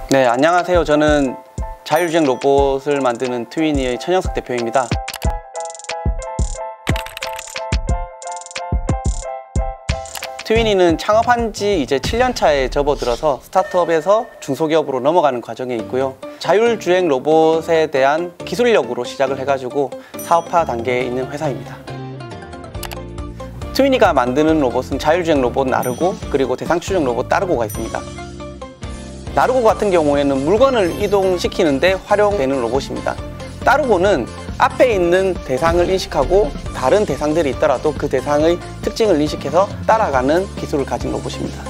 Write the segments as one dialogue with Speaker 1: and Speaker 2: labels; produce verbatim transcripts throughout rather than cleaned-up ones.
Speaker 1: 네, 안녕하세요. 저는 자율주행 로봇을 만드는 트위니의 천영석 대표입니다. 트위니는 창업한 지 이제 칠 년 차에 접어들어서 스타트업에서 중소기업으로 넘어가는 과정에 있고요. 자율주행 로봇에 대한 기술력으로 시작을 해가지고 사업화 단계에 있는 회사입니다. 트위니가 만드는 로봇은 자율주행 로봇 나르고 그리고 대상추적 로봇 따르고가 있습니다. 나르고 같은 경우에는 물건을 이동시키는데 활용되는 로봇입니다. 따르고는 앞에 있는 대상을 인식하고 다른 대상들이 있더라도 그 대상의 특징을 인식해서 따라가는 기술을 가진 로봇입니다.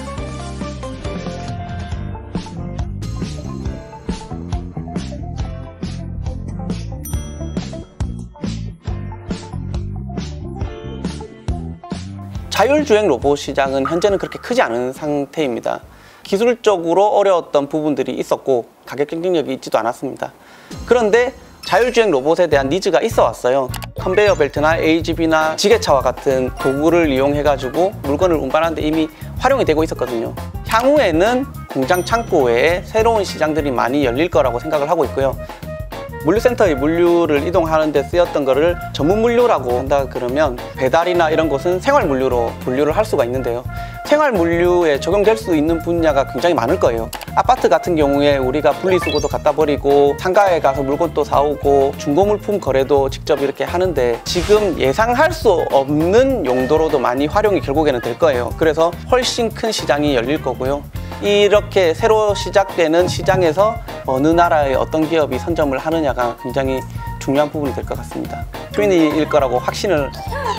Speaker 1: 자율주행 로봇 시장은 현재는 그렇게 크지 않은 상태입니다. 기술적으로 어려웠던 부분들이 있었고 가격 경쟁력이 있지도 않았습니다. 그런데 자율주행 로봇에 대한 니즈가 있어 왔어요. 컨베이어 벨트나 에이지비나 지게차와 같은 도구를 이용해 가지고 물건을 운반하는데 이미 활용이 되고 있었거든요. 향후에는 공장 창고 외에 새로운 시장들이 많이 열릴 거라고 생각을 하고 있고요. 물류센터의 물류를 이동하는 데 쓰였던 거를 전문 물류라고 한다 그러면 배달이나 이런 것은 생활 물류로 분류를 할 수가 있는데요. 생활 물류에 적용될 수 있는 분야가 굉장히 많을 거예요. 아파트 같은 경우에 우리가 분리수거도 갖다 버리고 상가에 가서 물건 또 사오고 중고물품 거래도 직접 이렇게 하는데 지금 예상할 수 없는 용도로도 많이 활용이 결국에는 될 거예요. 그래서 훨씬 큰 시장이 열릴 거고요. 이렇게 새로 시작되는 시장에서 어느 나라의 어떤 기업이 선점을 하느냐가 굉장히 중요한 부분이 될 것 같습니다. 트위니일 거라고 확신을.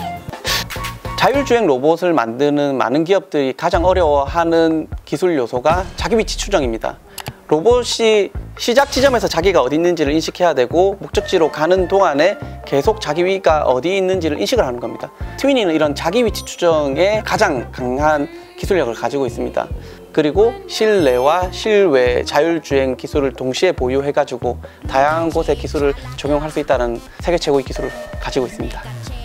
Speaker 1: 자율주행 로봇을 만드는 많은 기업들이 가장 어려워하는 기술 요소가 자기 위치 추정입니다. 로봇이 시작 지점에서 자기가 어디 있는지를 인식해야 되고 목적지로 가는 동안에 계속 자기 위가 어디 있는지를 인식을 하는 겁니다. 트위니는 이런 자기 위치 추정에 가장 강한 기술력을 가지고 있습니다. 그리고 실내와 실외 자율주행 기술을 동시에 보유해가지고 다양한 곳에 기술을 적용할 수 있다는 세계 최고의 기술을 가지고 있습니다.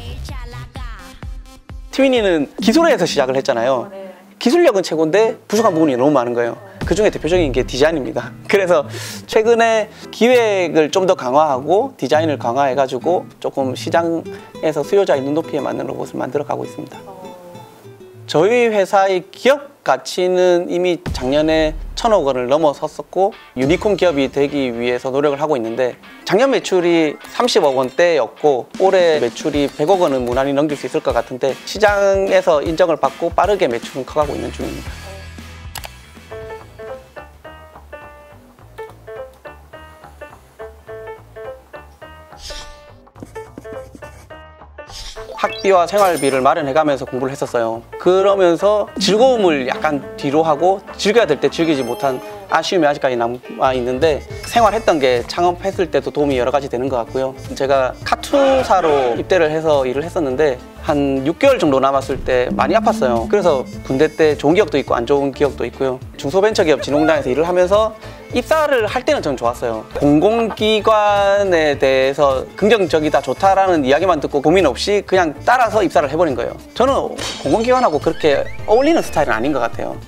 Speaker 1: 트위니는 기술에서 시작을 했잖아요. 기술력은 최고인데 부족한 부분이 너무 많은 거예요. 그 중에 대표적인 게 디자인입니다. 그래서 최근에 기획을 좀 더 강화하고 디자인을 강화해가지고 조금 시장에서 수요자의 눈높이에 맞는 로봇을 만들어 가고 있습니다. 저희 회사의 기업 가치는 이미 작년에 천억 원을 넘어섰었고 유니콘 기업이 되기 위해서 노력을 하고 있는데 작년 매출이 삼십억 원대였고 올해 매출이 백억 원은 무난히 넘길 수 있을 것 같은데 시장에서 인정을 받고 빠르게 매출은 커가고 있는 중입니다. 학비와 생활비를 마련해가면서 공부를 했었어요. 그러면서 즐거움을 약간 뒤로 하고 즐겨야 될 때 즐기지 못한 아쉬움이 아직까지 남아 있는데 생활했던 게 창업했을 때도 도움이 여러 가지 되는 것 같고요. 제가 카투사로 입대를 해서 일을 했었는데 한 육 개월 정도 남았을 때 많이 아팠어요. 그래서 군대 때 좋은 기억도 있고 안 좋은 기억도 있고요. 중소벤처기업 진흥단에서 일을 하면서 입사를 할 때는 전 좋았어요. 공공기관에 대해서 긍정적이다 좋다라는 이야기만 듣고 고민 없이 그냥 따라서 입사를 해버린 거예요. 저는 공공기관하고 그렇게 어울리는 스타일은 아닌 것 같아요.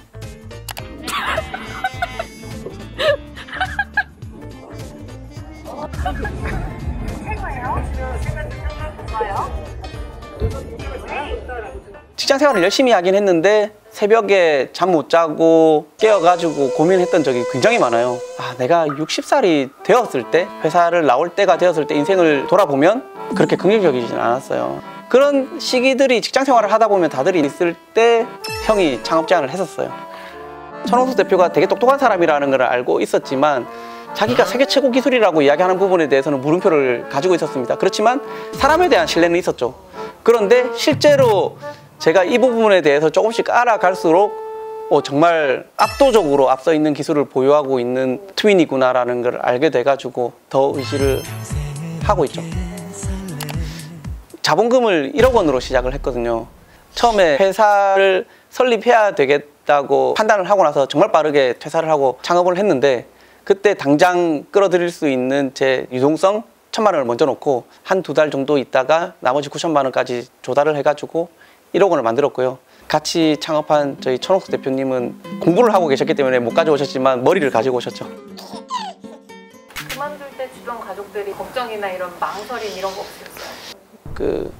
Speaker 1: 직장 생활을 열심히 하긴 했는데 새벽에 잠 못 자고 깨어가지고 고민했던 적이 굉장히 많아요. 아, 내가 육십 살이 되었을 때 회사를 나올 때가 되었을 때 인생을 돌아보면 그렇게 긍정적이지는 않았어요. 그런 시기들이 직장 생활을 하다 보면 다들 있을 때 형이 창업 제안을 했었어요. 천영석 대표가 되게 똑똑한 사람이라는 걸 알고 있었지만 자기가 세계 최고 기술이라고 이야기하는 부분에 대해서는 물음표를 가지고 있었습니다. 그렇지만 사람에 대한 신뢰는 있었죠. 그런데 실제로 제가 이 부분에 대해서 조금씩 알아갈수록 어, 정말 압도적으로 앞서 있는 기술을 보유하고 있는 트위니구나라는 걸 알게 돼가지고 더 의지를 하고 있죠. 자본금을 일억 원으로 시작을 했거든요. 처음에 회사를 설립해야 되겠다고 판단을 하고 나서 정말 빠르게 퇴사를 하고 창업을 했는데 그때 당장 끌어들일 수 있는 제 유동성 천만 원을 먼저 놓고 한 두 달 정도 있다가 나머지 구천만 원까지 조달을 해가지고 일억 원을 만들었고요. 같이 창업한 저희 천옥석 대표님은 공부를 하고 계셨기 때문에 못 가져오셨지만 머리를 가지고 오셨죠.
Speaker 2: 그만둘 때 주변 가족들이 걱정이나 이런 망설임 이런 거 없으셨어요?
Speaker 1: 그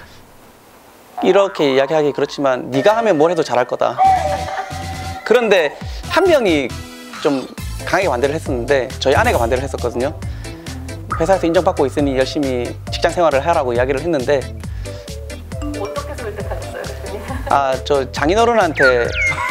Speaker 1: 이렇게 이야기하기 그렇지만 네가 하면 뭘 해도 잘할 거다. 그런데 한 명이 좀 강하게 반대를 했었는데 저희 아내가 반대를 했었거든요. 회사에서 인정받고 있으니 열심히 직장 생활을 하라고 이야기를 했는데
Speaker 2: 어떻게 설득하셨어요, 대표님?
Speaker 1: 아, 저 장인어른한테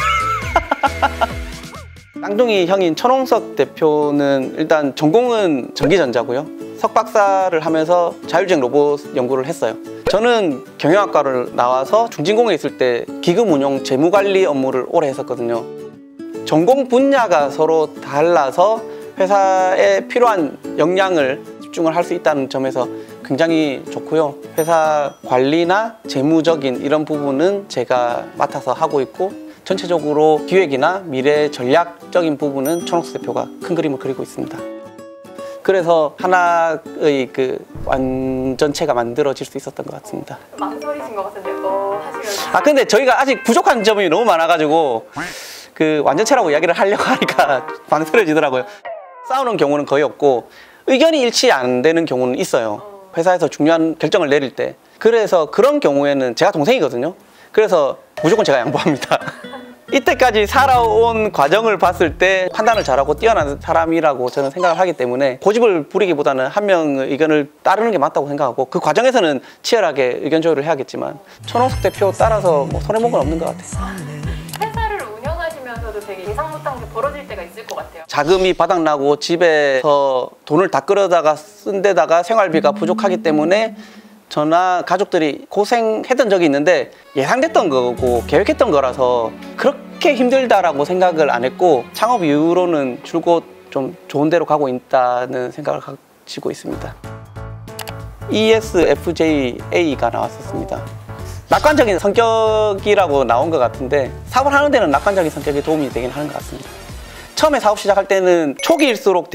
Speaker 1: 쌍둥이 형인 천홍석 대표는 일단 전공은 전기전자고요. 석박사를 하면서 자율주행 로봇 연구를 했어요. 저는 경영학과를 나와서 중진공에 있을 때 기금 운용 재무관리 업무를 오래 했었거든요. 전공 분야가 서로 달라서 회사에 필요한 역량을 집중을 할 수 있다는 점에서 굉장히 좋고요. 회사 관리나 재무적인 이런 부분은 제가 맡아서 하고 있고 전체적으로 기획이나 미래 전략적인 부분은 천옥석 대표가 큰 그림을 그리고 있습니다. 그래서 하나의 그 완전체가 만들어질 수 있었던 것 같습니다.
Speaker 2: 망설이신 것 같은데 뭐 하시면서.
Speaker 1: 아 근데 저희가 아직 부족한 점이 너무 많아가지고 그 완전체라고 이야기를 하려고 하니까 망설여지더라고요. 싸우는 경우는 거의 없고 의견이 일치 안 되는 경우는 있어요. 회사에서 중요한 결정을 내릴 때. 그래서 그런 경우에는 제가 동생이거든요. 그래서 무조건 제가 양보합니다. 이때까지 살아온 과정을 봤을 때 판단을 잘하고 뛰어난 사람이라고 저는 생각을 하기 때문에 고집을 부리기보다는 한 명의 의견을 따르는 게 맞다고 생각하고 그 과정에서는 치열하게 의견 조율을 해야겠지만 천홍석 대표 따라서 뭐 손해본 건 없는 것 같아요.
Speaker 2: 회사를 운영하시면서도 되게 예상 못한 게 벌어질 때가 있을 것 같아요.
Speaker 1: 자금이 바닥나고 집에서 돈을 다 끌어다가 쓴 데다가 생활비가 부족하기 때문에 저나 가족들이 고생했던 적이 있는데 예상됐던 거고 계획했던 거라서 그렇게 힘들다라고 생각을 안 했고 창업 이후로는 줄곧 좀 좋은 데로 가고 있다는 생각을 가지고 있습니다. 이 에스 에프 제이 에이가 나왔었습니다. 낙관적인 성격이라고 나온 것 같은데 사업을 하는 데는 낙관적인 성격이 도움이 되긴 하는 것 같습니다. 처음에 사업 시작할 때는 초기일수록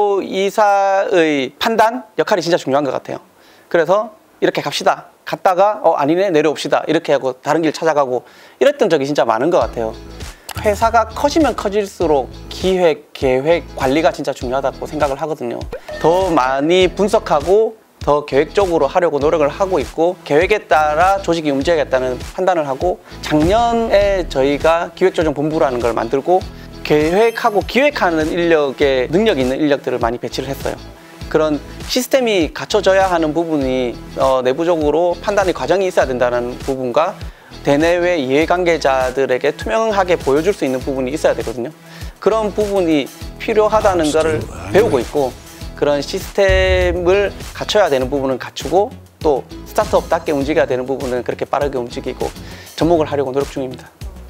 Speaker 1: 대표이사의 판단 역할이 진짜 중요한 것 같아요. 그래서 이렇게 갑시다. 갔다가 어 아니네 내려옵시다. 이렇게 하고 다른 길 찾아가고 이랬던 적이 진짜 많은 것 같아요. 회사가 커지면 커질수록 기획, 계획, 관리가 진짜 중요하다고 생각을 하거든요. 더 많이 분석하고 더 계획적으로 하려고 노력을 하고 있고 계획에 따라 조직이 움직여야겠다는 판단을 하고 작년에 저희가 기획조정본부라는 걸 만들고 계획하고 기획하는 인력에 능력 있는 인력들을 많이 배치를 했어요. 그런 시스템이 갖춰져야 하는 부분이 어, 내부적으로 판단의 과정이 있어야 된다는 부분과 대내외 이해관계자들에게 투명하게 보여줄 수 있는 부분이 있어야 되거든요. 그런 부분이 필요하다는 것을 배우고 있고 그런 시스템을 갖춰야 되는 부분은 갖추고 또 스타트업답게 움직여야 되는 부분은 그렇게 빠르게 움직이고 접목을 하려고 노력 중입니다.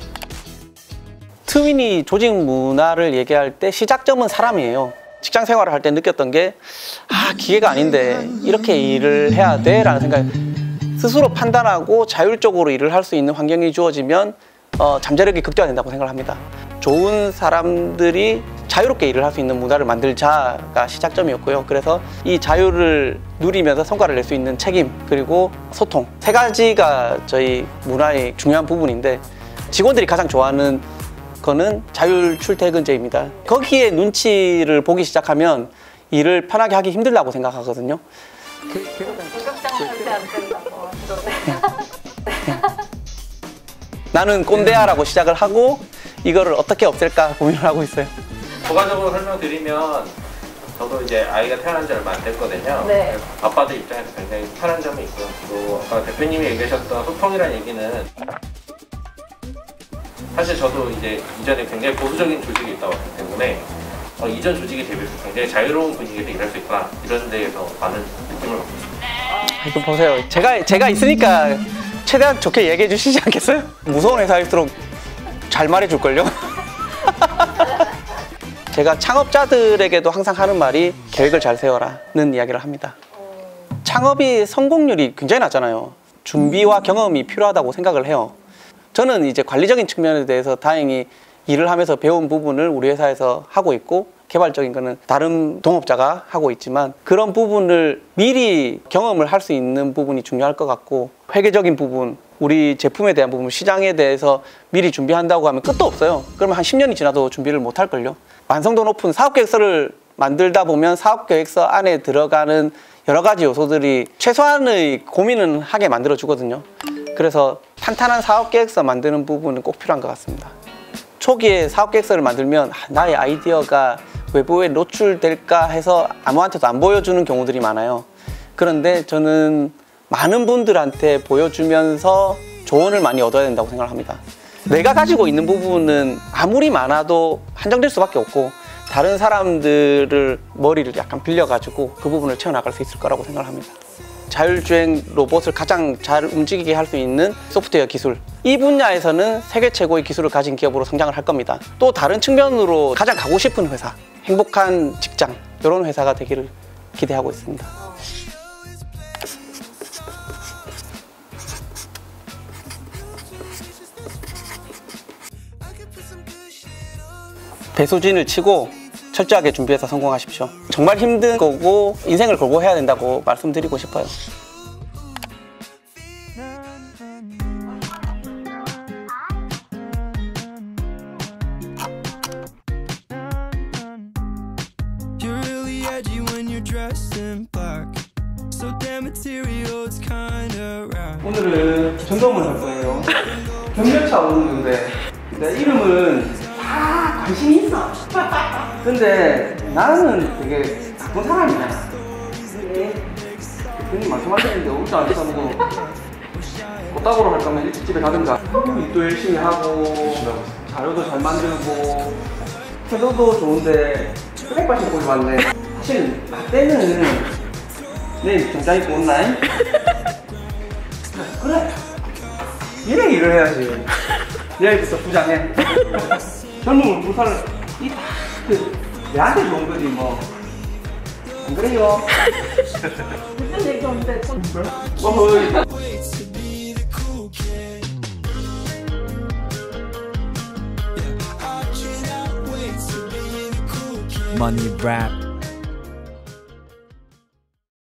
Speaker 1: 트윈이 조직 문화를 얘기할 때 시작점은 사람이에요. 직장 생활을 할 때 느꼈던 게 아, 기계가 아닌데 이렇게 일을 해야 돼? 라는 생각. 스스로 판단하고 자율적으로 일을 할 수 있는 환경이 주어지면 어, 잠재력이 극대화된다고 생각을 합니다. 좋은 사람들이 자유롭게 일을 할 수 있는 문화를 만들자가 시작점이었고요. 그래서 이 자유를 누리면서 성과를 낼 수 있는 책임 그리고 소통 세 가지가 저희 문화의 중요한 부분인데 직원들이 가장 좋아하는 거는 자율 출퇴근제입니다. 거기에 눈치를 보기 시작하면 일을 편하게 하기 힘들다고 생각하거든요.
Speaker 2: 공격장한테 안 된다고
Speaker 1: 나는 꼰대야라고 시작을 하고 이거를 어떻게 없앨까 고민을 하고 있어요.
Speaker 3: 부가적으로 설명드리면 저도 이제 아이가 태어난 지 얼마 안 됐거든요.
Speaker 2: 네.
Speaker 3: 아빠들 입장에서 굉장히 편한 점이 있고요. 또 아까 대표님이 얘기하셨던 소통이라는 얘기는 사실 저도 이제 이전에 굉장히 보수적인 조직에 있다 왔기 때문에 어, 이전 조직에 대비해서 굉장히 자유로운 분위기에서 일할 수 있구나 이런 데에서 많은 느낌을 받고 있습니다.
Speaker 1: 이거 보세요. 제가 제가 있으니까 최대한 좋게 얘기해 주시지 않겠어요? 무서운 회사일수록 잘 말해줄걸요? 제가 창업자들에게도 항상 하는 말이 계획을 잘 세워라는 이야기를 합니다. 창업이 성공률이 굉장히 낮잖아요. 준비와 경험이 필요하다고 생각을 해요. 저는 이제 관리적인 측면에 대해서 다행히 일을 하면서 배운 부분을 우리 회사에서 하고 있고 개발적인 거는 다른 동업자가 하고 있지만 그런 부분을 미리 경험을 할 수 있는 부분이 중요할 것 같고 회계적인 부분, 우리 제품에 대한 부분, 시장에 대해서 미리 준비한다고 하면 끝도 없어요. 그러면 한 십 년이 지나도 준비를 못 할걸요. 완성도 높은 사업계획서를 만들다 보면 사업계획서 안에 들어가는 여러 가지 요소들이 최소한의 고민은 하게 만들어주거든요. 그래서 탄탄한 사업계획서 만드는 부분은 꼭 필요한 것 같습니다. 초기에 사업계획서를 만들면 나의 아이디어가 외부에 노출될까 해서 아무한테도 안 보여주는 경우들이 많아요. 그런데 저는 많은 분들한테 보여주면서 조언을 많이 얻어야 된다고 생각합니다. 내가 가지고 있는 부분은 아무리 많아도 한정될 수밖에 없고 다른 사람들을 머리를 약간 빌려가지고 그 부분을 채워나갈 수 있을 거라고 생각합니다. 자율주행 로봇을 가장 잘 움직이게 할 수 있는 소프트웨어 기술, 이 분야에서는 세계 최고의 기술을 가진 기업으로 성장을 할 겁니다. 또 다른 측면으로 가장 가고 싶은 회사, 행복한 직장, 이런 회사가 되기를 기대하고 있습니다. 배수진을 치고 철저하게 준비해서 성공하십시오. 정말 힘든 거고 인생을 걸고 해야 된다고 말씀드리고 싶어요. 오늘은 점검을 할 거예요. 경찰차 오는데 내 이름은 다 관심이 있어. 근데 나는 되게 나쁜 사람이야. 대표님 말씀하시는데 옷도 안 써보고 꽃다구로 할 거면 일찍 집에 가든가. 일도 열심히 하고 자료도 잘 만들고 태도도 좋은데 쓰레기밭 입고 왔네. 사실 나 때는 내일 정장 입고 온나잉? 그래, 이래 일을 해야지. 내일부터 부장해. 젊음을 부사를 이 다 그 내한테 좋은 거지 뭐. 안 그래요?
Speaker 2: 무슨 얘기인데?
Speaker 1: 뭐
Speaker 4: Money rap